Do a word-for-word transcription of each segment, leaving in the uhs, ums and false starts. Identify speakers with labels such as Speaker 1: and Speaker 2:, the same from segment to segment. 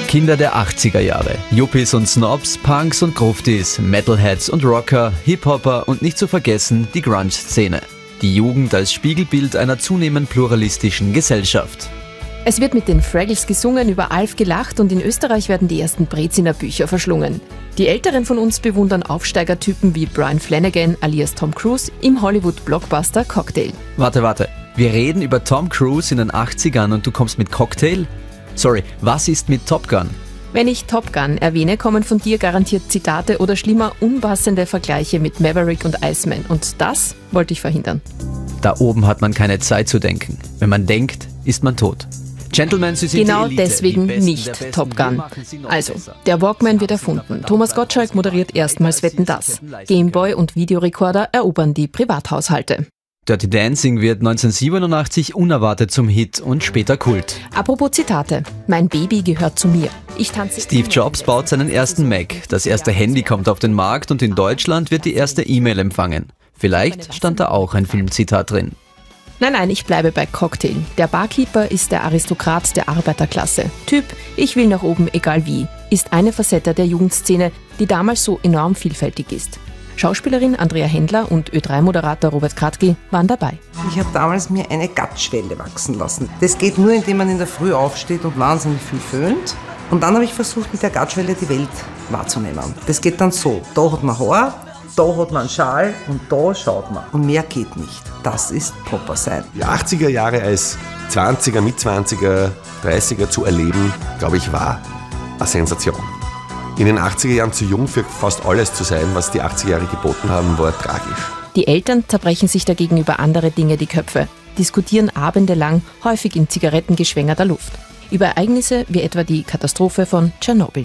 Speaker 1: Kinder der achtziger Jahre. Yuppies und Snobs, Punks und Gruftis, Metalheads und Rocker, Hip-Hopper und nicht zu vergessen die Grunge-Szene. Die Jugend als Spiegelbild einer zunehmend pluralistischen Gesellschaft.
Speaker 2: Es wird mit den Fraggles gesungen, über Alf gelacht und in Österreich werden die ersten Breziner Bücher verschlungen. Die Älteren von uns bewundern Aufsteigertypen wie Brian Flanagan alias Tom Cruise im Hollywood-Blockbuster Cocktail.
Speaker 1: Warte, warte. Wir reden über Tom Cruise in den achtzigern und du kommst mit Cocktail? Sorry, was ist mit Top Gun?
Speaker 2: Wenn ich Top Gun erwähne, kommen von dir garantiert Zitate oder schlimmer unpassende Vergleiche mit Maverick und Iceman. Und das wollte ich verhindern.
Speaker 1: Da oben hat man keine Zeit zu denken. Wenn man denkt, ist man tot. Gentlemen, Sie sind
Speaker 2: genau
Speaker 1: die Elite,
Speaker 2: deswegen
Speaker 1: die Besten
Speaker 2: nicht Top Gun. Also, der Walkman wird erfunden. Thomas Gottschalk moderiert erstmals Wetten, dass. Gameboy und Videorekorder erobern die Privathaushalte.
Speaker 1: Dirty Dancing wird neunzehnhundertsiebenundachtzig unerwartet zum Hit und später Kult.
Speaker 2: Apropos Zitate. Mein Baby gehört zu mir. Ich tanze.
Speaker 1: Steve Jobs baut seinen ersten Mac. Das erste Handy kommt auf den Markt und in Deutschland wird die erste E-Mail empfangen. Vielleicht stand da auch ein Filmzitat drin.
Speaker 2: Nein, nein, ich bleibe bei Cocktail. Der Barkeeper ist der Aristokrat der Arbeiterklasse. Typ, ich will nach oben, egal wie, ist eine Facette der Jugendszene, die damals so enorm vielfältig ist. Schauspielerin Andrea Händler und Ö drei Moderator Robert Kratky waren dabei.
Speaker 3: Ich habe damals mir eine Gattschwelle wachsen lassen. Das geht nur, indem man in der Früh aufsteht und wahnsinnig viel föhnt. Und dann habe ich versucht, mit der Gattschwelle die Welt wahrzunehmen. Das geht dann so, da hat man Haar, da hat man einen Schal und da schaut man. Und mehr geht nicht. Das ist Popper sein.
Speaker 4: Die achtziger Jahre als zwanziger, Mitzwanziger, dreißiger zu erleben, glaube ich, war eine Sensation. In den achtziger Jahren zu jung für fast alles zu sein, was die achtziger Jahre geboten haben, war tragisch.
Speaker 2: Die Eltern zerbrechen sich dagegen über andere Dinge die Köpfe, diskutieren abendelang, häufig in zigarettengeschwängerter Luft, über Ereignisse wie etwa die Katastrophe von Tschernobyl.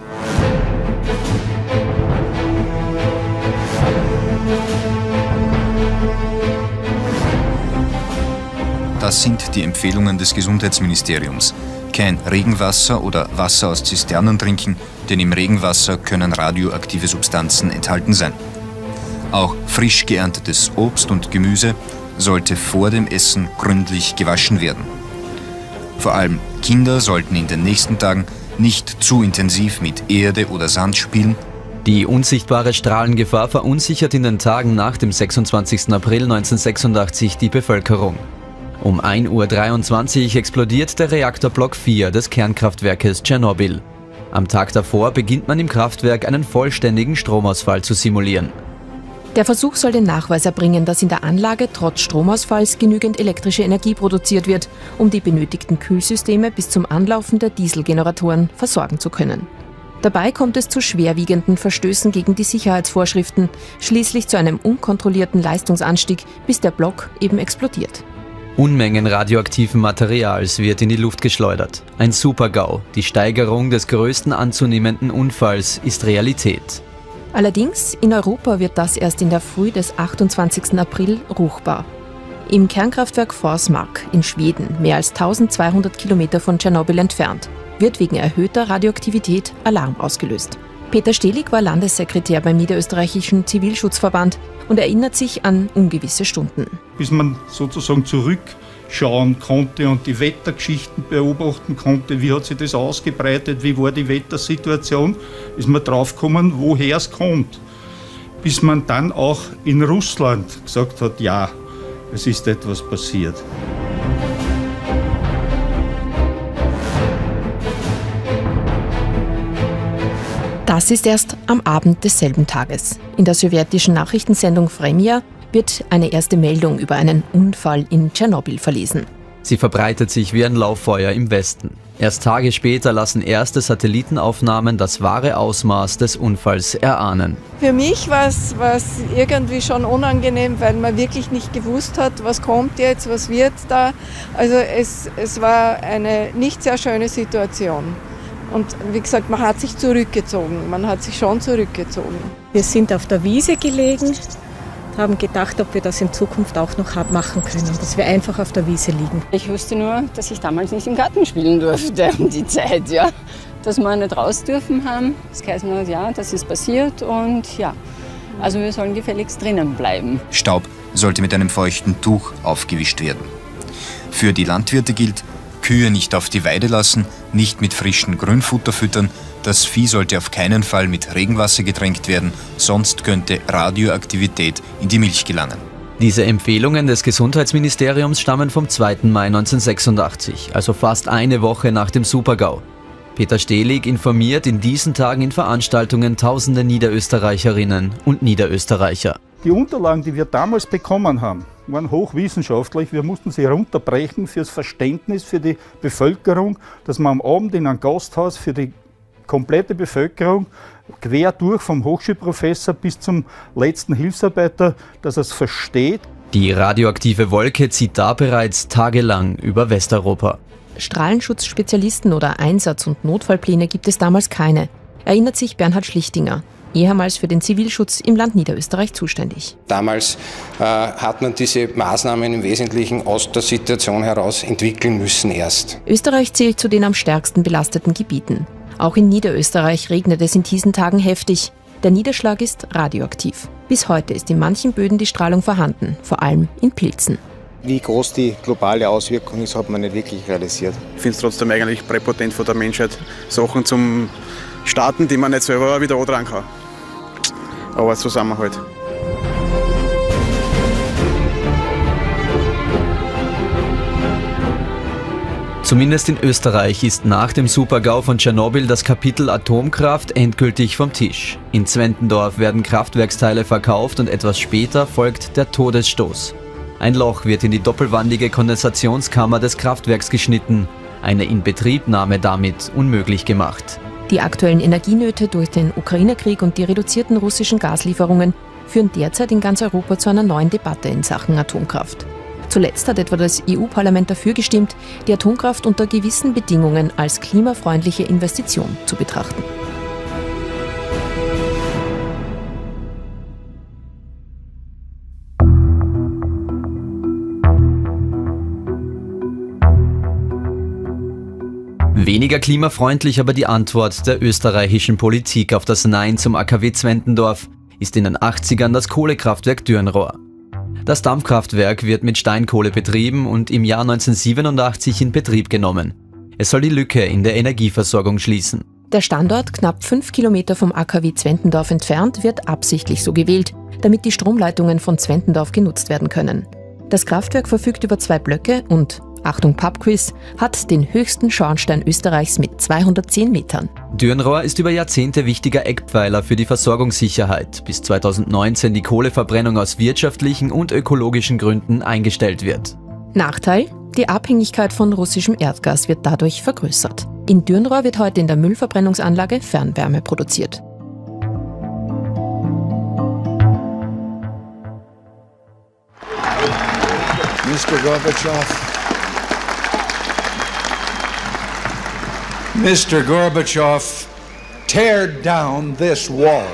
Speaker 5: Das sind die Empfehlungen des Gesundheitsministeriums. Kein Regenwasser oder Wasser aus Zisternen trinken, denn im Regenwasser können radioaktive Substanzen enthalten sein. Auch frisch geerntetes Obst und Gemüse sollte vor dem Essen gründlich gewaschen werden. Vor allem Kinder sollten in den nächsten Tagen nicht zu intensiv mit Erde oder Sand spielen.
Speaker 1: Die unsichtbare Strahlengefahr verunsichert in den Tagen nach dem sechsundzwanzigsten April neunzehnhundertsechsundachtzig die Bevölkerung. Um ein Uhr dreiundzwanzig explodiert der Reaktorblock vier des Kernkraftwerkes Tschernobyl. Am Tag davor beginnt man im Kraftwerk einen vollständigen Stromausfall zu simulieren.
Speaker 2: Der Versuch soll den Nachweis erbringen, dass in der Anlage trotz Stromausfalls genügend elektrische Energie produziert wird, um die benötigten Kühlsysteme bis zum Anlaufen der Dieselgeneratoren versorgen zu können. Dabei kommt es zu schwerwiegenden Verstößen gegen die Sicherheitsvorschriften, schließlich zu einem unkontrollierten Leistungsanstieg, bis der Block eben explodiert.
Speaker 1: Unmengen radioaktiven Materials wird in die Luft geschleudert. Ein Super-GAU. Die Steigerung des größten anzunehmenden Unfalls ist Realität.
Speaker 2: Allerdings, in Europa wird das erst in der Früh des achtundzwanzigsten April ruchbar. Im Kernkraftwerk Forsmark in Schweden, mehr als tausendzweihundert Kilometer von Tschernobyl entfernt, wird wegen erhöhter Radioaktivität Alarm ausgelöst. Peter Stehlig war Landessekretär beim Niederösterreichischen Zivilschutzverband und erinnert sich an ungewisse Stunden.
Speaker 6: Bis man sozusagen zurückschauen konnte und die Wettergeschichten beobachten konnte, wie hat sich das ausgebreitet, wie war die Wettersituation, ist man draufgekommen, woher es kommt. Bis man dann auch in Russland gesagt hat, ja, es ist etwas passiert.
Speaker 2: Das ist erst am Abend desselben Tages. In der sowjetischen Nachrichtensendung Vremja wird eine erste Meldung über einen Unfall in Tschernobyl verlesen.
Speaker 1: Sie verbreitet sich wie ein Lauffeuer im Westen. Erst Tage später lassen erste Satellitenaufnahmen das wahre Ausmaß des Unfalls erahnen.
Speaker 7: Für mich war es irgendwie schon unangenehm, weil man wirklich nicht gewusst hat, was kommt jetzt, was wird da. Also es, es war eine nicht sehr schöne Situation. Und wie gesagt, man hat sich zurückgezogen, man hat sich schon zurückgezogen.
Speaker 8: Wir sind auf der Wiese gelegen, haben gedacht, ob wir das in Zukunft auch noch machen können, dass wir einfach auf der Wiese liegen.
Speaker 9: Ich wusste nur, dass ich damals nicht im Garten spielen durfte um die Zeit, ja. Dass wir nicht raus dürfen haben. Das heißt nur, ja, das ist passiert und ja, also wir sollen gefälligst drinnen bleiben.
Speaker 5: Staub sollte mit einem feuchten Tuch aufgewischt werden. Für die Landwirte gilt, Kühe nicht auf die Weide lassen, nicht mit frischem Grünfutter füttern, das Vieh sollte auf keinen Fall mit Regenwasser getränkt werden, sonst könnte Radioaktivität in die Milch gelangen.
Speaker 1: Diese Empfehlungen des Gesundheitsministeriums stammen vom zweiten Mai neunzehnhundertsechsundachtzig, also fast eine Woche nach dem Super-GAU. Peter Stehlig informiert in diesen Tagen in Veranstaltungen tausende Niederösterreicherinnen und Niederösterreicher.
Speaker 6: Die Unterlagen, die wir damals bekommen haben, waren hochwissenschaftlich. Wir mussten sie herunterbrechen fürs Verständnis für die Bevölkerung, dass man am Abend in einem Gasthaus für die komplette Bevölkerung, quer durch vom Hochschulprofessor bis zum letzten Hilfsarbeiter, dass er es versteht.
Speaker 1: Die radioaktive Wolke zieht da bereits tagelang über Westeuropa.
Speaker 2: Strahlenschutzspezialisten oder Einsatz- und Notfallpläne gibt es damals keine, erinnert sich Bernhard Schlichtinger, ehemals für den Zivilschutz im Land Niederösterreich zuständig.
Speaker 10: Damals äh, hat man diese Maßnahmen im Wesentlichen aus der Situation heraus entwickeln müssen erst.
Speaker 2: Österreich zählt zu den am stärksten belasteten Gebieten. Auch in Niederösterreich regnet es in diesen Tagen heftig. Der Niederschlag ist radioaktiv. Bis heute ist in manchen Böden die Strahlung vorhanden, vor allem in Pilzen.
Speaker 11: Wie groß die globale Auswirkung ist, hat man nicht wirklich realisiert.
Speaker 12: Ich finde es trotzdem eigentlich präpotent von der Menschheit, Sachen zum Starten, die man nicht selber wieder antragen kann. Aber so sind wir halt.
Speaker 1: Zumindest in Österreich ist nach dem Super-GAU von Tschernobyl das Kapitel Atomkraft endgültig vom Tisch. In Zwentendorf werden Kraftwerksteile verkauft und etwas später folgt der Todesstoß. Ein Loch wird in die doppelwandige Kondensationskammer des Kraftwerks geschnitten, eine Inbetriebnahme damit unmöglich gemacht.
Speaker 2: Die aktuellen Energienöte durch den Ukraine-Krieg und die reduzierten russischen Gaslieferungen führen derzeit in ganz Europa zu einer neuen Debatte in Sachen Atomkraft. Zuletzt hat etwa das E U-Parlament dafür gestimmt, die Atomkraft unter gewissen Bedingungen als klimafreundliche Investition zu betrachten.
Speaker 1: Weniger klimafreundlich aber die Antwort der österreichischen Politik auf das Nein zum A K W Zwentendorf ist in den achtzigern das Kohlekraftwerk Dürnrohr. Das Dampfkraftwerk wird mit Steinkohle betrieben und im Jahr neunzehnhundertsiebenundachtzig in Betrieb genommen. Es soll die Lücke in der Energieversorgung schließen.
Speaker 2: Der Standort, knapp fünf Kilometer vom A K W Zwentendorf entfernt, wird absichtlich so gewählt, damit die Stromleitungen von Zwentendorf genutzt werden können. Das Kraftwerk verfügt über zwei Blöcke und, Achtung Pubquiz, hat den höchsten Schornstein Österreichs mit zweihundertzehn Metern.
Speaker 1: Dürnrohr ist über Jahrzehnte wichtiger Eckpfeiler für die Versorgungssicherheit, bis zweitausendneunzehn die Kohleverbrennung aus wirtschaftlichen und ökologischen Gründen eingestellt wird.
Speaker 2: Nachteil? Die Abhängigkeit von russischem Erdgas wird dadurch vergrößert. In Dürnrohr wird heute in der Müllverbrennungsanlage Fernwärme produziert.
Speaker 13: Mister Gorbatschow. Mister Gorbatschow, tear down this wall.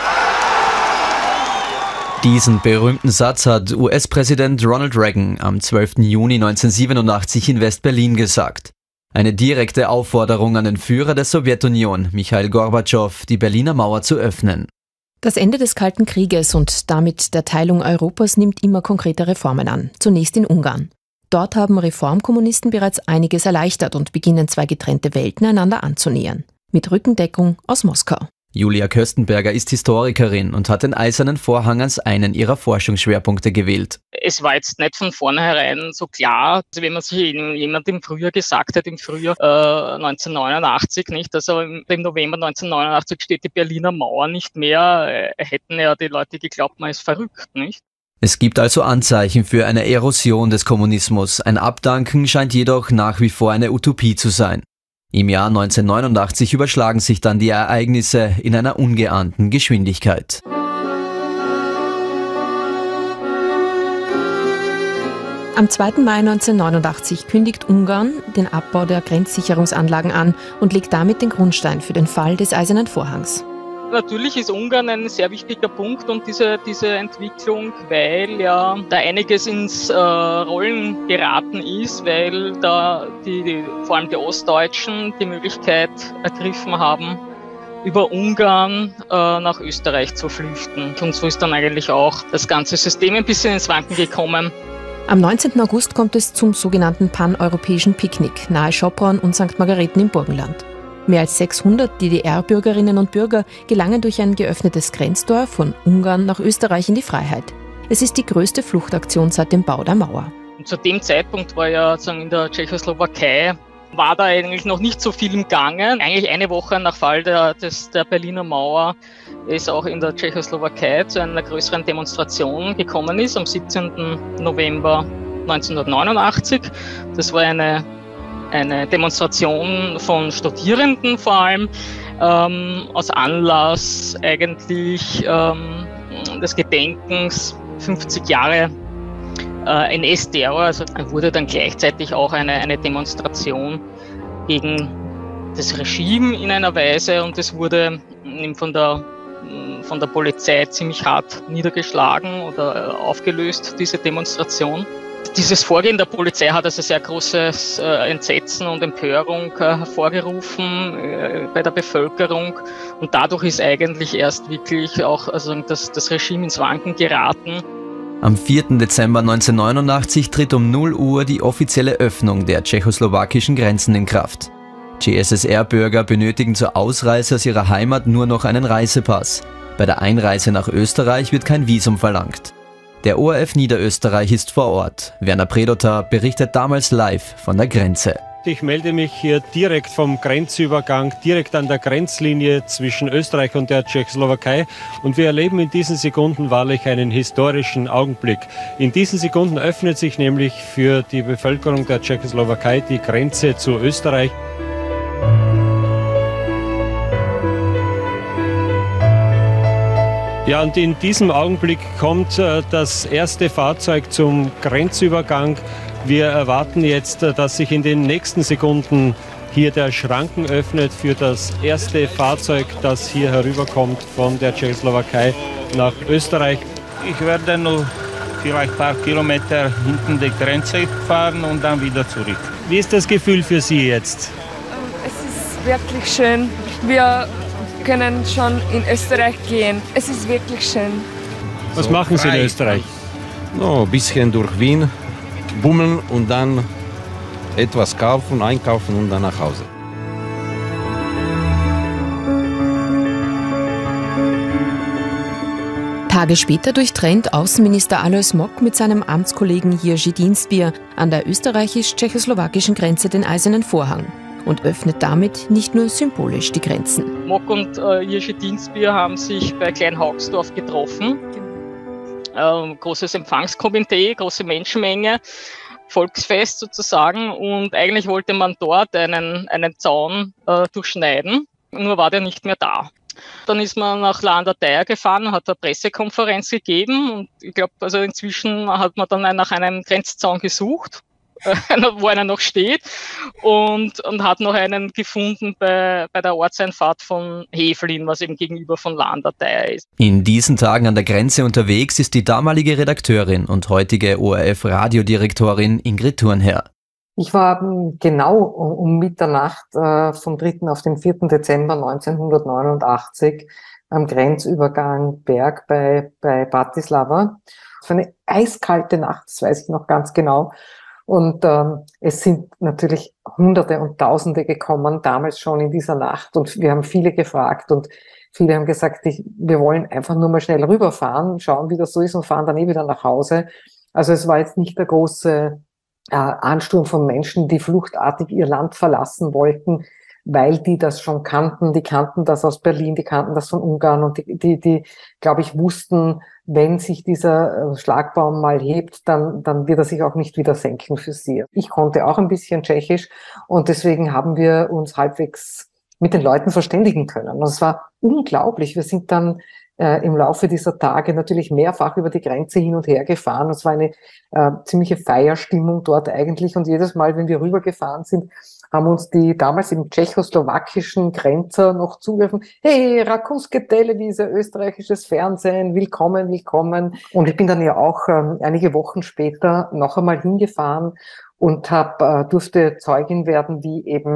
Speaker 1: Diesen berühmten Satz hat U S-Präsident Ronald Reagan am zwölften Juni neunzehnhundertsiebenundachtzig in West-Berlin gesagt. Eine direkte Aufforderung an den Führer der Sowjetunion, Michail Gorbatschow, die Berliner Mauer zu öffnen.
Speaker 2: Das Ende des Kalten Krieges und damit der Teilung Europas nimmt immer konkrete Reformen an, zunächst in Ungarn. Dort haben Reformkommunisten bereits einiges erleichtert und beginnen zwei getrennte Welten einander anzunähern. Mit Rückendeckung aus Moskau.
Speaker 1: Julia Köstenberger ist Historikerin und hat den Eisernen Vorhang als einen ihrer Forschungsschwerpunkte gewählt.
Speaker 14: Es war jetzt nicht von vornherein so klar, also wenn man sich jemand im Frühjahr gesagt hat, im Frühjahr äh, neunzehnhundertneunundachtzig, nicht, also im November neunzehnhundertneunundachtzig steht die Berliner Mauer nicht mehr, äh, hätten ja die Leute geglaubt, man ist verrückt, nicht?
Speaker 1: Es gibt also Anzeichen für eine Erosion des Kommunismus, ein Abdanken scheint jedoch nach wie vor eine Utopie zu sein. Im Jahr neunzehnhundertneunundachtzig überschlagen sich dann die Ereignisse in einer ungeahnten Geschwindigkeit.
Speaker 2: Am zweiten Mai neunzehnhundertneunundachtzig kündigt Ungarn den Abbau der Grenzsicherungsanlagen an und legt damit den Grundstein für den Fall des Eisernen Vorhangs.
Speaker 14: Natürlich ist Ungarn ein sehr wichtiger Punkt und diese, diese Entwicklung, weil ja da einiges ins äh, Rollen geraten ist, weil da die, die, vor allem die Ostdeutschen die Möglichkeit ergriffen haben, über Ungarn äh, nach Österreich zu flüchten. Und so ist dann eigentlich auch das ganze System ein bisschen ins Wanken gekommen.
Speaker 2: Am neunzehnten August kommt es zum sogenannten Pan-Europäischen Picknick nahe Schopron und Sankt Margarethen im Burgenland. Mehr als sechshundert D D R-Bürgerinnen und Bürger gelangen durch ein geöffnetes Grenztor von Ungarn nach Österreich in die Freiheit. Es ist die größte Fluchtaktion seit dem Bau der Mauer.
Speaker 14: Und zu dem Zeitpunkt war ja sozusagen in der Tschechoslowakei, war da eigentlich noch nicht so viel im Gange. Eigentlich eine Woche nach Fall der, des, der Berliner Mauer ist auch in der Tschechoslowakei zu einer größeren Demonstration gekommen ist, am siebzehnten November neunzehnhundertneunundachtzig. Das war eine, eine Demonstration von Studierenden vor allem, ähm, aus Anlass eigentlich ähm, des Gedenkens fünfzig Jahre äh, N S-Terror. Also wurde dann gleichzeitig auch eine, eine Demonstration gegen das Regime in einer Weise, und es wurde von der, von der Polizei ziemlich hart niedergeschlagen oder aufgelöst, diese Demonstration. Dieses Vorgehen der Polizei hat also sehr großes äh, Entsetzen und Empörung äh, hervorgerufen äh, bei der Bevölkerung, und dadurch ist eigentlich erst wirklich auch also das, das Regime ins Wanken geraten.
Speaker 1: Am vierten Dezember neunzehnhundertneunundachtzig tritt um null Uhr die offizielle Öffnung der tschechoslowakischen Grenzen in Kraft. G S S R-Bürger benötigen zur Ausreise aus ihrer Heimat nur noch einen Reisepass. Bei der Einreise nach Österreich wird kein Visum verlangt. Der O R F Niederösterreich ist vor Ort. Werner Predotar berichtet damals live von der Grenze.
Speaker 15: Ich melde mich hier direkt vom Grenzübergang, direkt an der Grenzlinie zwischen Österreich und der Tschechoslowakei. Und wir erleben in diesen Sekunden wahrlich einen historischen Augenblick. In diesen Sekunden öffnet sich nämlich für die Bevölkerung der Tschechoslowakei die Grenze zu Österreich. Ja, und in diesem Augenblick kommt äh, das erste Fahrzeug zum Grenzübergang. Wir erwarten jetzt, äh, dass sich in den nächsten Sekunden hier der Schranken öffnet für das erste Fahrzeug, das hier herüberkommt von der Tschechoslowakei nach Österreich.
Speaker 16: Ich werde noch vielleicht ein paar Kilometer hinten die Grenze fahren und dann wieder zurück.
Speaker 15: Wie ist das Gefühl für Sie jetzt?
Speaker 17: Es ist wirklich schön. Wir können schon in Österreich gehen. Es ist wirklich schön.
Speaker 15: Was
Speaker 18: so
Speaker 15: machen Sie
Speaker 18: frei.
Speaker 15: in Österreich?
Speaker 18: No, ein bisschen durch Wien bummeln und dann etwas kaufen, einkaufen und dann nach Hause.
Speaker 2: Tage später durchtrennt Außenminister Alois Mock mit seinem Amtskollegen Jerzy Dienstbier an der österreichisch-tschechoslowakischen Grenze den Eisernen Vorhang und öffnet damit nicht nur symbolisch die Grenzen.
Speaker 14: Mock und äh, Jerzy Dienstbier haben sich bei Kleinhaugsdorf getroffen. Ähm, großes Empfangskomitee, große Menschenmenge, Volksfest sozusagen, und eigentlich wollte man dort einen, einen Zaun äh, durchschneiden, nur war der nicht mehr da. Dann ist man nach Landau-Theier gefahren, hat eine Pressekonferenz gegeben, und ich glaube, also inzwischen hat man dann nach einem Grenzzaun gesucht, wo einer noch steht, und, und hat noch einen gefunden bei, bei der Ortseinfahrt von Hevelin, was eben gegenüber von Landau-Theier ist.
Speaker 1: In diesen Tagen an der Grenze unterwegs ist die damalige Redakteurin und heutige O R F-Radiodirektorin Ingrid Thurnherr.
Speaker 3: Ich war genau um Mitternacht äh, vom dritten auf den vierten Dezember neunzehnhundertneunundachtzig am Grenzübergang Berg bei, bei Bratislava. Es war eine eiskalte Nacht, das weiß ich noch ganz genau. Und ähm, es sind natürlich Hunderte und Tausende gekommen, damals schon in dieser Nacht. Und wir haben viele gefragt, und viele haben gesagt, ich, wir wollen einfach nur mal schnell rüberfahren, schauen, wie das so ist, und fahren dann eh wieder nach Hause. Also es war jetzt nicht der große äh, Ansturm von Menschen, die fluchtartig ihr Land verlassen wollten, weil die das schon kannten. Die kannten das aus Berlin, die kannten das von Ungarn, und die, die, die glaube ich, wussten, wenn sich dieser Schlagbaum mal hebt, dann, dann wird er sich auch nicht wieder senken für sie. Ich konnte auch ein bisschen Tschechisch, und deswegen haben wir uns halbwegs mit den Leuten verständigen können. Und es war unglaublich. Wir sind dann äh, im Laufe dieser Tage natürlich mehrfach über die Grenze hin und her gefahren. Es war eine äh, ziemliche Feierstimmung dort eigentlich. Und jedes Mal, wenn wir rübergefahren sind, haben uns die damals im tschechoslowakischen Grenzer noch zugerufen: Hey, Rakuske Televisie, österreichisches Fernsehen, willkommen, willkommen. Und ich bin dann ja auch ähm, einige Wochen später noch einmal hingefahren und hab, äh, durfte Zeugin werden, wie eben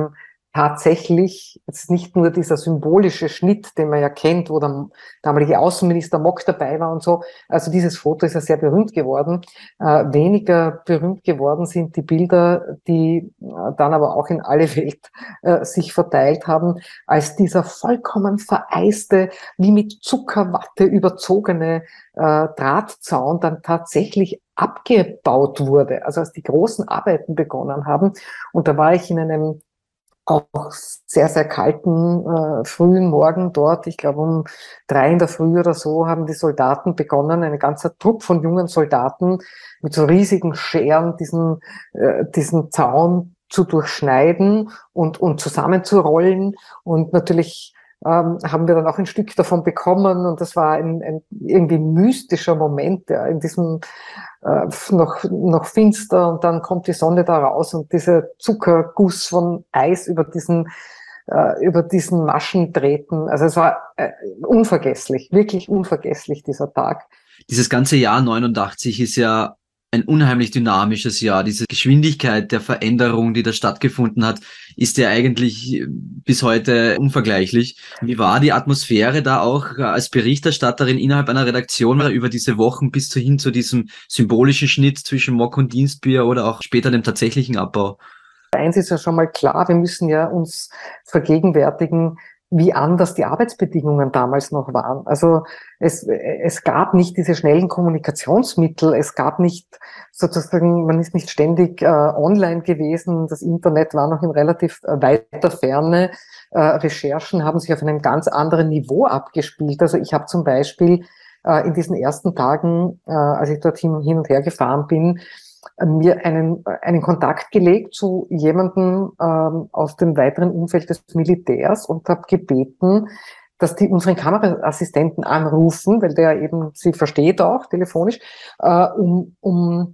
Speaker 19: tatsächlich jetzt nicht nur dieser symbolische Schnitt, den man ja kennt, wo der damalige Außenminister Mock dabei war und so. Also dieses Foto ist ja sehr berühmt geworden. Äh, weniger berühmt geworden sind die Bilder, die äh, dann aber auch in alle Welt äh, sich verteilt haben, als dieser vollkommen vereiste, wie mit Zuckerwatte überzogene äh, Drahtzaun dann tatsächlich abgebaut wurde. Also als die großen Arbeiten begonnen haben. Und da war ich in einem auch sehr, sehr kalten, äh, frühen Morgen dort. Ich glaube, um drei in der Früh oder so haben die Soldaten begonnen, ein ganzer Trupp von jungen Soldaten mit so riesigen Scheren diesen, äh, diesen Zaun zu durchschneiden und, und zusammenzurollen. Und natürlich ähm, haben wir dann auch ein Stück davon bekommen. Und das war ein, ein irgendwie mystischer Moment, ja, in diesem äh, noch, noch finster, und dann kommt die Sonne da raus und dieser Zuckerguss von Eis über diesen, äh, über diesen Maschen treten. Also es war äh, unvergesslich, wirklich unvergesslich, dieser Tag.
Speaker 1: Dieses ganze Jahr neunundachtzig ist ja ein unheimlich dynamisches Jahr. Diese Geschwindigkeit der Veränderung, die da stattgefunden hat, ist ja eigentlich bis heute unvergleichlich. Wie war die Atmosphäre da auch als Berichterstatterin innerhalb einer Redaktion über diese Wochen bis hin zu diesem symbolischen Schnitt zwischen Mock und Dienstbier oder auch später dem tatsächlichen Abbau?
Speaker 19: Eins ist ja schon mal klar, wir müssen ja uns vergegenwärtigen, wie anders die Arbeitsbedingungen damals noch waren. Also es, es gab nicht diese schnellen Kommunikationsmittel, es gab nicht sozusagen, man ist nicht ständig äh, online gewesen, das Internet war noch in relativ äh, weiter Ferne, äh, Recherchen haben sich auf einem ganz anderen Niveau abgespielt. Also ich habe zum Beispiel äh, in diesen ersten Tagen, äh, als ich dort hin, hin und her gefahren bin, mir einen, einen Kontakt gelegt zu jemandem ähm, aus dem weiteren Umfeld des Militärs und habe gebeten, dass die unseren Kameraassistenten anrufen, weil der eben sie versteht auch telefonisch, äh, um, um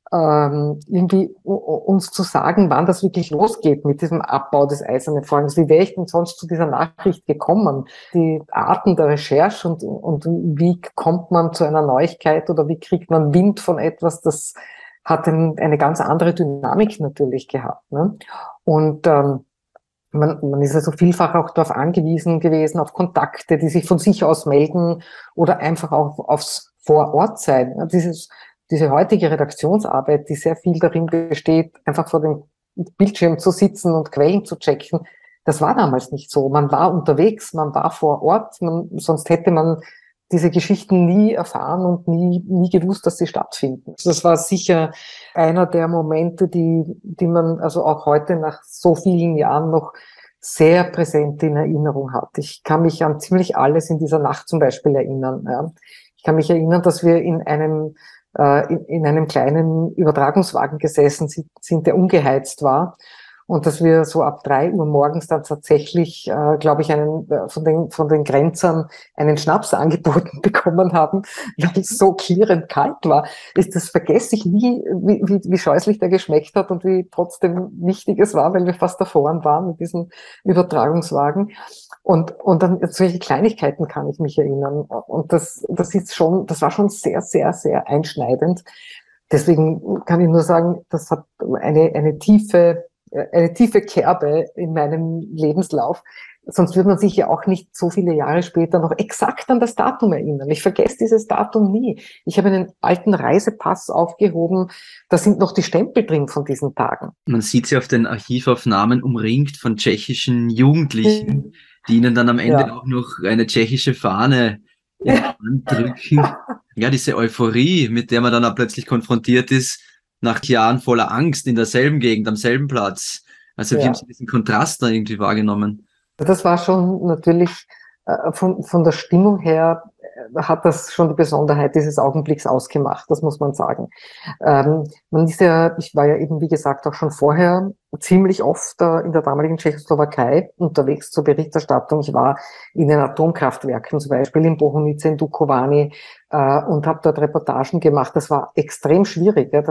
Speaker 19: ähm, irgendwie uns zu sagen, wann das wirklich losgeht mit diesem Abbau des Eisernen Vorhangs. Wie wäre ich denn sonst zu dieser Nachricht gekommen? Die Arten der Recherche und, und wie kommt man zu einer Neuigkeit oder wie kriegt man Wind von etwas, das hat ein, eine ganz andere Dynamik natürlich gehabt. Ne? Und ähm, man, man ist also vielfach auch darauf angewiesen gewesen, auf Kontakte, die sich von sich aus melden oder einfach auch aufs Vorortsein. Dieses, diese heutige Redaktionsarbeit, die sehr viel darin besteht, einfach vor dem Bildschirm zu sitzen und Quellen zu checken, das war damals nicht so. Man war unterwegs, man war vor Ort, man, sonst hätte man diese Geschichten nie erfahren und nie, nie gewusst, dass sie stattfinden. Das war sicher einer der Momente, die, die man also auch heute nach so vielen Jahren noch sehr präsent in Erinnerung hat. Ich kann mich an ziemlich alles in dieser Nacht zum Beispiel erinnern. Ja. Ich kann mich erinnern, dass wir in einem, äh, in, in einem kleinen Übertragungswagen gesessen sind, der ungeheizt war. Und dass wir so ab drei Uhr morgens dann tatsächlich, äh, glaube ich, einen äh, von den von den Grenzern einen Schnaps angeboten bekommen haben, weil es so klirrend kalt war. Ist das vergesse ich nie, wie, wie, wie scheußlich der geschmeckt hat und wie trotzdem wichtig es war, weil wir fast davor waren mit diesem Übertragungswagen. Und und dann solche Kleinigkeiten kann ich mich erinnern. Und das das ist schon, das war schon sehr sehr sehr einschneidend. Deswegen kann ich nur sagen, das hat eine eine tiefe eine tiefe Kerbe in meinem Lebenslauf. Sonst würde man sich ja auch nicht so viele Jahre später noch exakt an das Datum erinnern. Ich vergesse dieses Datum nie. Ich habe einen alten Reisepass aufgehoben, da sind noch die Stempel drin von diesen Tagen.
Speaker 1: Man sieht sie auf den Archivaufnahmen umringt von tschechischen Jugendlichen, die ihnen dann am Ende ja. auch noch eine tschechische Fahne in die Hand drücken. Ja, diese Euphorie, mit der man dann auch plötzlich konfrontiert ist, nach Jahren voller Angst in derselben Gegend, am selben Platz. Also wie ja. haben Sie diesen Kontrast da irgendwie wahrgenommen?
Speaker 19: Das war schon natürlich äh, von, von der Stimmung her äh, hat das schon die Besonderheit dieses Augenblicks ausgemacht, das muss man sagen. Ähm, man ist ja, ich war ja eben, wie gesagt, auch schon vorher ziemlich oft äh, in der damaligen Tschechoslowakei unterwegs zur Berichterstattung. Ich war in den Atomkraftwerken, zum Beispiel in Bohunice, in Dukovany, äh, und habe dort Reportagen gemacht. Das war extrem schwierig. Ja. Da,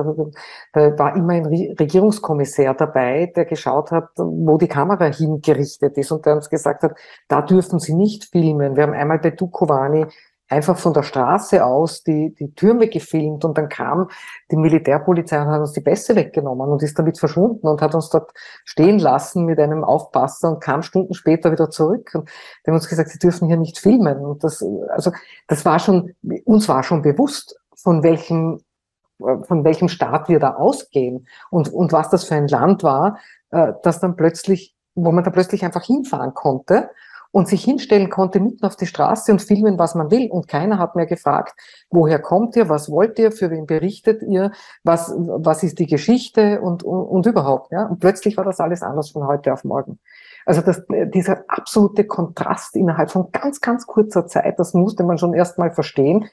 Speaker 19: da war immer ein Regierungskommissär dabei, der geschaut hat, wo die Kamera hingerichtet ist und der uns gesagt hat, da dürfen Sie nicht filmen. Wir haben einmal bei Dukovany einfach von der Straße aus die, die Türme gefilmt und dann kam die Militärpolizei und hat uns die Pässe weggenommen und ist damit verschwunden und hat uns uns dort stehen lassen mit einem Aufpasser und kam Stunden später wieder zurück. Und die haben uns gesagt, sie dürfen hier nicht filmen. Und das, also, das war schon, uns war schon bewusst, von welchem, von welchem Staat wir da ausgehen und, und was das für ein Land war, dass dann plötzlich, wo man da plötzlich einfach hinfahren konnte und sich hinstellen konnte mitten auf die Straße und filmen, was man will. Und keiner hat mehr gefragt, woher kommt ihr, was wollt ihr, für wen berichtet ihr, was, was ist die Geschichte und, und, und überhaupt. Ja? Und plötzlich war das alles anders von heute auf morgen. Also das, dieser absolute Kontrast innerhalb von ganz, ganz kurzer Zeit, das musste man schon erst mal verstehen.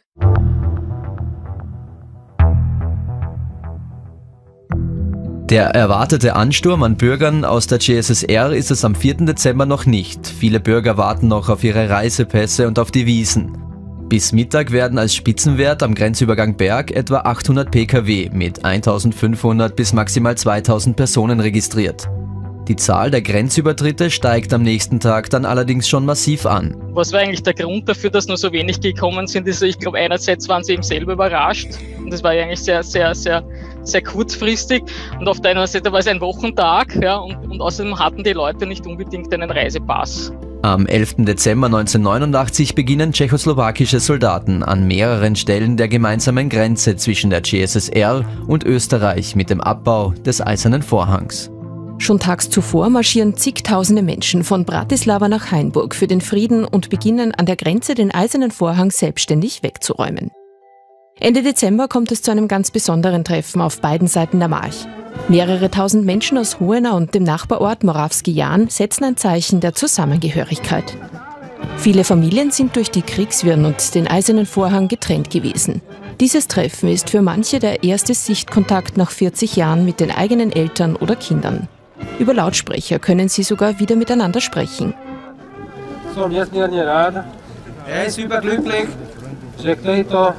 Speaker 1: Der erwartete Ansturm an Bürgern aus der G S S R ist es am vierten Dezember noch nicht. Viele Bürger warten noch auf ihre Reisepässe und auf die Wiesen. Bis Mittag werden als Spitzenwert am Grenzübergang Berg etwa achthundert Pkw mit eintausendfünfhundert bis maximal zweitausend Personen registriert. Die Zahl der Grenzübertritte steigt am nächsten Tag dann allerdings schon massiv an.
Speaker 14: Was war eigentlich der Grund dafür, dass nur so wenig gekommen sind? Ist, ich glaube, einerseits waren sie eben selber überrascht und das war ja eigentlich sehr, sehr, sehr, sehr kurzfristig. Und auf der anderen Seite war es ein Wochentag, ja, und, und außerdem hatten die Leute nicht unbedingt einen Reisepass.
Speaker 1: Am elften Dezember neunzehnhundertneunundachtzig beginnen tschechoslowakische Soldaten an mehreren Stellen der gemeinsamen Grenze zwischen der G S S R und Österreich mit dem Abbau des Eisernen Vorhangs.
Speaker 2: Schon tags zuvor marschieren zigtausende Menschen von Bratislava nach Hainburg für den Frieden und beginnen an der Grenze den Eisernen Vorhang selbstständig wegzuräumen. Ende Dezember kommt es zu einem ganz besonderen Treffen auf beiden Seiten der March. Mehrere tausend Menschen aus Hohenau und dem Nachbarort Morawski Jan setzen ein Zeichen der Zusammengehörigkeit. Viele Familien sind durch die Kriegswirren und den Eisernen Vorhang getrennt gewesen. Dieses Treffen ist für manche der erste Sichtkontakt nach vierzig Jahren mit den eigenen Eltern oder Kindern. Über Lautsprecher können sie sogar wieder miteinander sprechen.
Speaker 20: So, wir sind hier gerade. Er ist überglücklich. Sekreto,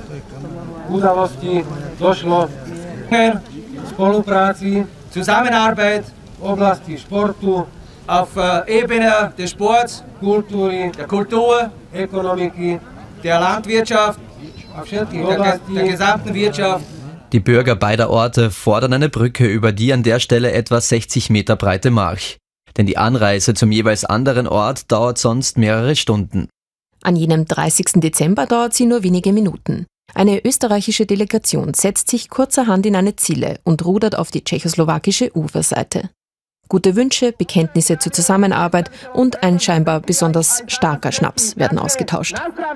Speaker 20: udalosti, došlo k spolupráci, Zusammenarbeit, oblasti sportu, auf Ebene des Sports, Kultur, der Kultur, Ökonomik, der Landwirtschaft, der, der gesamten Wirtschaft.
Speaker 1: Die Bürger beider Orte fordern eine Brücke über die an der Stelle etwa sechzig Meter breite March. Denn die Anreise zum jeweils anderen Ort dauert sonst mehrere Stunden.
Speaker 2: An jenem dreißigsten Dezember dauert sie nur wenige Minuten. Eine österreichische Delegation setzt sich kurzerhand in eine Zille und rudert auf die tschechoslowakische Uferseite. Gute Wünsche, Bekenntnisse zur Zusammenarbeit und ein scheinbar besonders starker Schnaps werden ausgetauscht.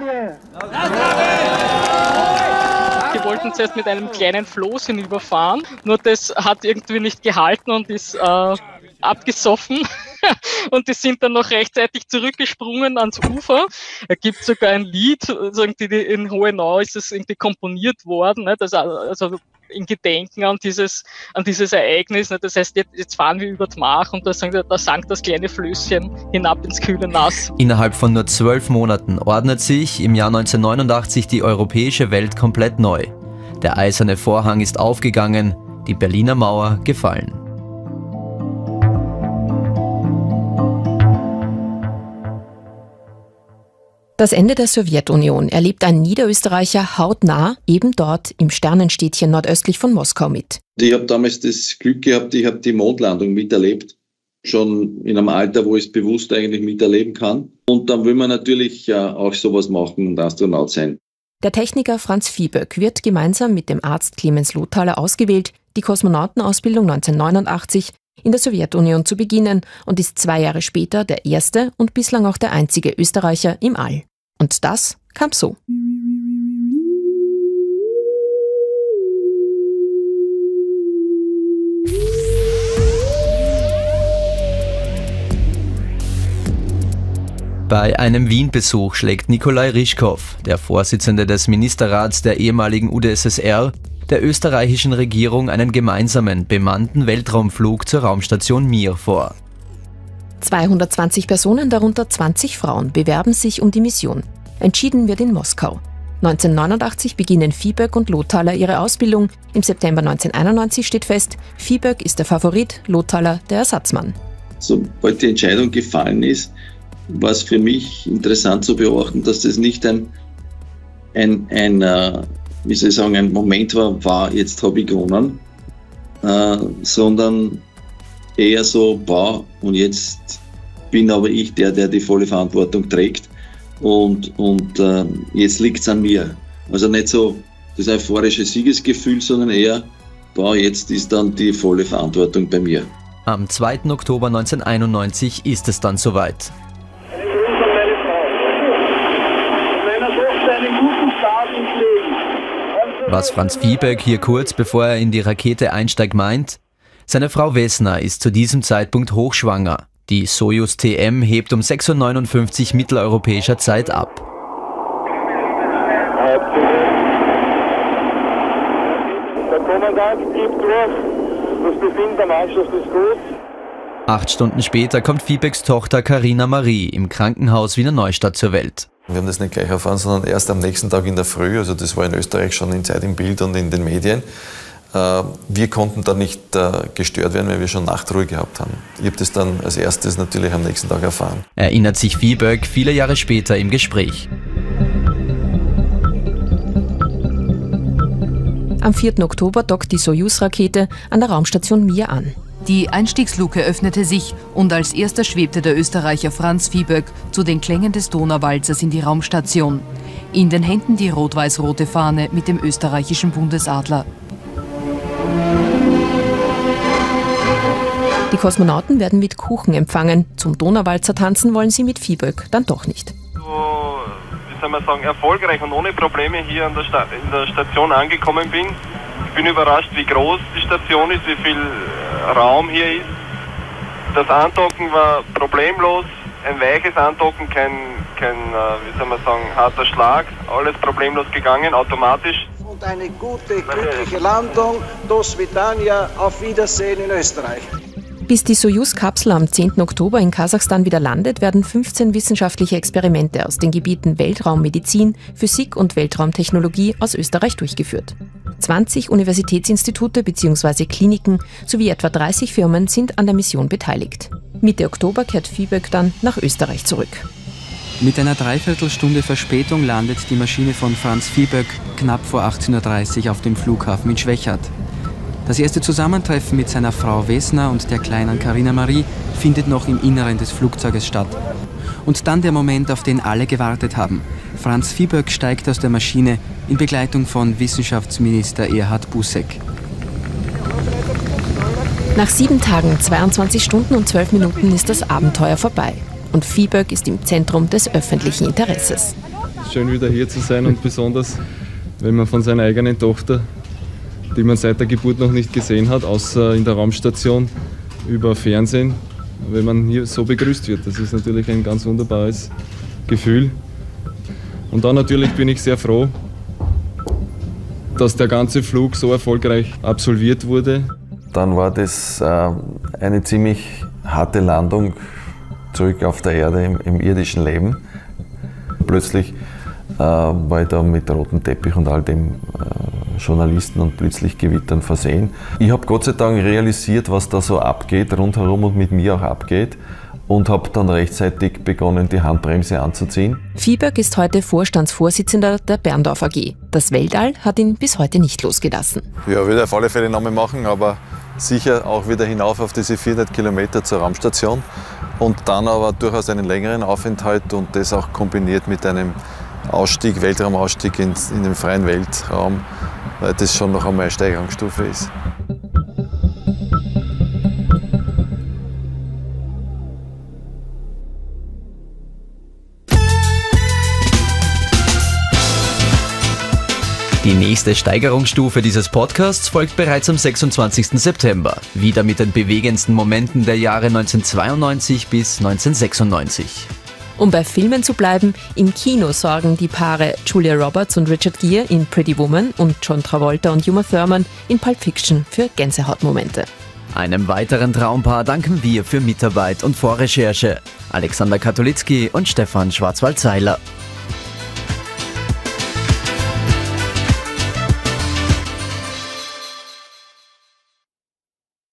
Speaker 14: Die wollten zuerst mit einem kleinen Floß hinüberfahren, nur das hat irgendwie nicht gehalten und ist äh, abgesoffen. Und die sind dann noch rechtzeitig zurückgesprungen ans Ufer. Es gibt sogar ein Lied, also in Hohenau ist es irgendwie komponiert worden, ne? Das, also in Gedenken an dieses, an dieses Ereignis. Ne? Das heißt, jetzt, jetzt fahren wir über die Mach und da, da sank das kleine Flößchen hinab ins kühle Nass.
Speaker 1: Innerhalb von nur zwölf Monaten ordnet sich im Jahr neunzehnhundertneunundachtzig die europäische Welt komplett neu. Der Eiserne Vorhang ist aufgegangen, die Berliner Mauer gefallen.
Speaker 2: Das Ende der Sowjetunion erlebt ein Niederösterreicher hautnah eben dort im Sternenstädtchen nordöstlich von Moskau mit.
Speaker 21: Ich habe damals das Glück gehabt, ich habe die Mondlandung miterlebt, schon in einem Alter, wo ich es bewusst eigentlich miterleben kann. Und dann will man natürlich ja auch sowas machen und Astronaut sein.
Speaker 2: Der Techniker Franz Viehböck wird gemeinsam mit dem Arzt Clemens Lothaler ausgewählt, die Kosmonautenausbildung neunzehnhundertneunundachtzig in der Sowjetunion zu beginnen und ist zwei Jahre später der erste und bislang auch der einzige Österreicher im All. Und das kam so.
Speaker 1: Bei einem Wien-Besuch schlägt Nikolai Ryschkow, der Vorsitzende des Ministerrats der ehemaligen U d S S R, der österreichischen Regierung einen gemeinsamen bemannten Weltraumflug zur Raumstation Mir vor.
Speaker 2: zweihundertzwanzig Personen, darunter zwanzig Frauen, bewerben sich um die Mission. Entschieden wird in Moskau. neunzehnhundertneunundachtzig beginnen Viehböck und Lothaler ihre Ausbildung. Im September neunzehnhunderteinundneunzig steht fest, Viehböck ist der Favorit, Lothaler der Ersatzmann.
Speaker 21: Sobald die Entscheidung gefallen ist, war es für mich interessant zu beobachten, dass das nicht ein, ein, ein äh, wie soll ich sagen, ein Moment war, war jetzt habe ich gewonnen, äh, sondern eher so, boah, und jetzt bin aber ich der, der die volle Verantwortung trägt und, und äh, jetzt liegt es an mir. Also nicht so das euphorische Siegesgefühl, sondern eher, boah, jetzt ist dann die volle Verantwortung bei mir.
Speaker 1: Am zweiten Oktober neunzehnhunderteinundneunzig ist es dann soweit. Was Franz Viehböck hier kurz bevor er in die Rakete einsteigt meint: Seine Frau Wessner ist zu diesem Zeitpunkt hochschwanger. Die Sojus T M hebt um sechs Uhr neunundfünfzig mitteleuropäischer Zeit ab.
Speaker 4: Der Kommandant gibt durch, das Befinden der Mannschaft ist gut.
Speaker 1: Acht Stunden später kommt Viehböcks Tochter Carina Marie im Krankenhaus Wiener Neustadt zur Welt.
Speaker 22: Wir haben das nicht gleich erfahren, sondern erst am nächsten Tag in der Früh. Also das war in Österreich schon in Zeit im Bild und in den Medien. Wir konnten da nicht gestört werden, weil wir schon Nachtruhe gehabt haben. Ich habe das dann als erstes natürlich am nächsten Tag erfahren.
Speaker 1: Erinnert sich Viehböck viele Jahre später im Gespräch.
Speaker 2: Am vierten Oktober dockt die Sojus-Rakete an der Raumstation Mir an.
Speaker 23: Die Einstiegsluke öffnete sich und als erster schwebte der Österreicher Franz Viehböck zu den Klängen des Donauwalzers in die Raumstation. In den Händen die rot-weiß-rote Fahne mit dem österreichischen Bundesadler.
Speaker 2: Die Kosmonauten werden mit Kuchen empfangen. Zum Donauwalzer tanzen wollen sie mit Viehböck dann doch nicht.
Speaker 4: So, wie soll man sagen, erfolgreich und ohne Probleme hier an der Sta- in der Station angekommen bin. Ich bin überrascht, wie groß die Station ist, wie viel Raum hier ist. Das Andocken war problemlos, ein weiches Andocken, kein, kein wie soll man sagen, harter Schlag, alles problemlos gegangen, automatisch.
Speaker 24: Und eine gute, glückliche Landung, Dos Vidania, auf Wiedersehen in Österreich.
Speaker 2: Bis die Sojus-Kapsel am zehnten Oktober in Kasachstan wieder landet, werden fünfzehn wissenschaftliche Experimente aus den Gebieten Weltraummedizin, Physik und Weltraumtechnologie aus Österreich durchgeführt. zwanzig Universitätsinstitute bzw. Kliniken sowie etwa dreißig Firmen sind an der Mission beteiligt. Mitte Oktober kehrt Viehböck dann nach Österreich zurück.
Speaker 25: Mit einer Dreiviertelstunde Verspätung landet die Maschine von Franz Viehböck knapp vor achtzehn Uhr dreißig auf dem Flughafen in Schwechat. Das erste Zusammentreffen mit seiner Frau Wessner und der kleinen Carina Marie findet noch im Inneren des Flugzeuges statt. Und dann der Moment, auf den alle gewartet haben. Franz Viehböck steigt aus der Maschine in Begleitung von Wissenschaftsminister Erhard Busseck.
Speaker 2: Nach sieben Tagen, zweiundzwanzig Stunden und zwölf Minuten ist das Abenteuer vorbei. Und Viehböck ist im Zentrum des öffentlichen Interesses.
Speaker 26: Schön wieder hier zu sein und besonders, wenn man von seiner eigenen Tochter, die man seit der Geburt noch nicht gesehen hat, außer in der Raumstation, über Fernsehen, wenn man hier so begrüßt wird. Das ist natürlich ein ganz wunderbares Gefühl. Und dann natürlich bin ich sehr froh, dass der ganze Flug so erfolgreich absolviert wurde.
Speaker 22: Dann war das äh, eine ziemlich harte Landung zurück auf der Erde im, im irdischen Leben. Plötzlich äh, war ich da mit rotem Teppich und all dem äh, Journalisten und plötzlich Gewittern versehen. Ich habe Gott sei Dank realisiert, was da so abgeht, rundherum und mit mir auch abgeht. Und habe dann rechtzeitig begonnen, die Handbremse anzuziehen.
Speaker 2: Viehböck ist heute Vorstandsvorsitzender der Berndorf A G. Das Weltall hat ihn bis heute nicht losgelassen.
Speaker 22: Ja, würde auf alle Fälle nochmal machen, aber sicher auch wieder hinauf auf diese vierhundert Kilometer zur Raumstation. Und dann aber durchaus einen längeren Aufenthalt und das auch kombiniert mit einem Ausstieg, Weltraumausstieg in, in den freien Weltraum, weil das schon noch einmal eine Steigerungsstufe ist.
Speaker 1: Die nächste Steigerungsstufe dieses Podcasts folgt bereits am sechsundzwanzigsten September. Wieder mit den bewegendsten Momenten der Jahre neunzehnhundertzweiundneunzig bis neunzehnhundertsechsundneunzig.
Speaker 2: Um bei Filmen zu bleiben, im Kino sorgen die Paare Julia Roberts und Richard Gere in Pretty Woman und John Travolta und Uma Thurman in Pulp Fiction für Gänsehautmomente.
Speaker 1: Einem weiteren Traumpaar danken wir für Mitarbeit und Vorrecherche. Alexander Katolitzki und Stefan Schwarzwald-Seiler.